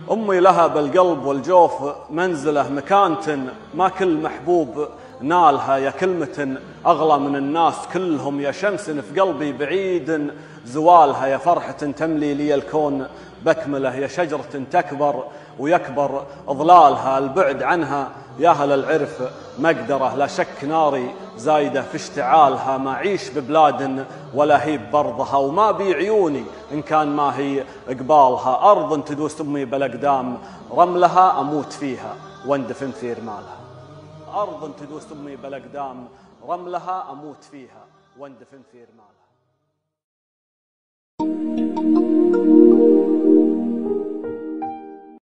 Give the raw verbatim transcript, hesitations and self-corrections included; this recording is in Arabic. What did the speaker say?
أمي لها بالقلب والجوف منزلة مكانة، ما كل محبوب نالها، يا كلمة أغلى من الناس كلهم، يا شمس في قلبي بعيد زوالها، يا فرحة تملي لي الكون بكمله، يا شجرة تكبر ويكبر ظلالها، البعد عنها يا أهل العرف مقدرة، لا شك ناري زايدة في اشتعالها، ما عيش ببلاد ولا هي ببرضها، وما بي عيوني إن كان ما هي قبالها، أرض تدوس أمي بالأقدام رملها أموت فيها واندفن في رمالها، أرض تدوس أمي بالأقدام رملها أموت فيها واندفن في رمالها.